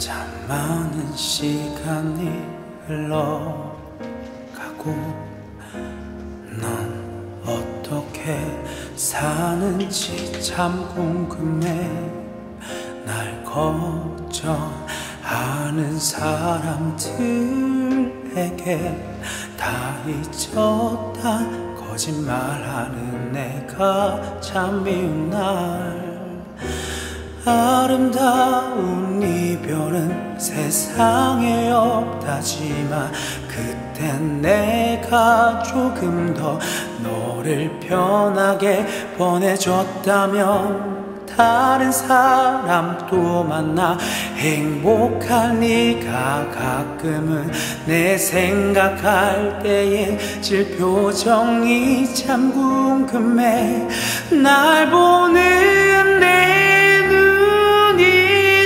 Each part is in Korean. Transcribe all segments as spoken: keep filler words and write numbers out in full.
참 많은 시간이 흘러가고 넌 어떻게 사는지 참 궁금해. 날 걱정하는 사람들에게 다 잊었다 거짓말하는 내가 참 미운 날. 아름다운 이별은 세상에 없다지만 그땐 내가 조금 더 너를 편하게 보내줬다면 다른 사람 또 만나 행복한 네가 가끔은 내 생각할 때의 질 표정이 참 궁금해. 날 보는 내 눈이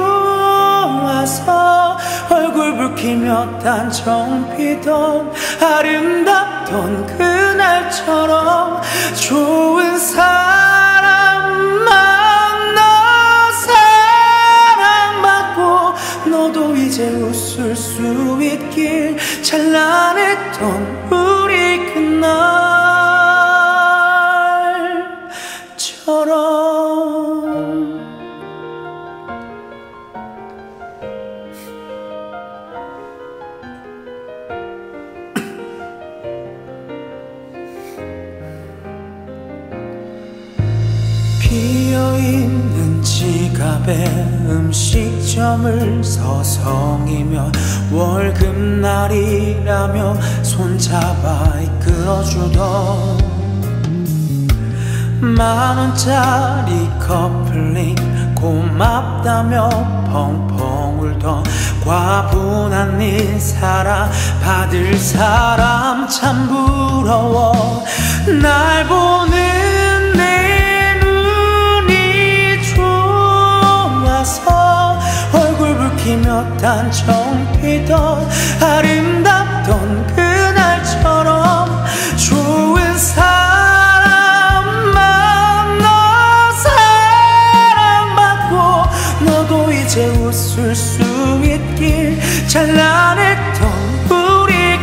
좋아서 얼굴 붉히며 단청 피던 아름답던 그날처럼 좋은 사람 만나 사랑받고 너도 이제 웃을 수 있길. 찬란했던 우리 그날처럼. 비어있는 지갑에 음식점을 서성이며 월급날이라며 손잡아 이끌어주던 만원짜리 커플링 고맙다며 펑펑 울던 과분한 네 사랑 받을 사람 참 부러워. 날 보는 내 눈이 좋아서 얼굴 붉히며 단청 피던 아름답던 그날처럼 좋은 사람 만나 사랑받고 너도 이제 웃을 수 있길. 찬란했던 우리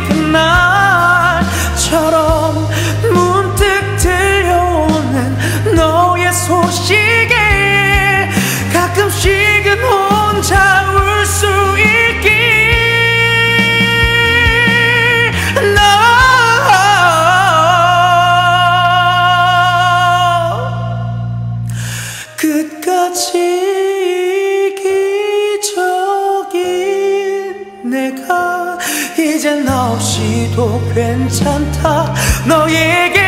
그날처럼 문득 들려오는 너의 소식에 가끔씩은 혼자 울 수 있길. 너 끝까지 기적인 내가 이제 너 없이도 괜찮다. 너에게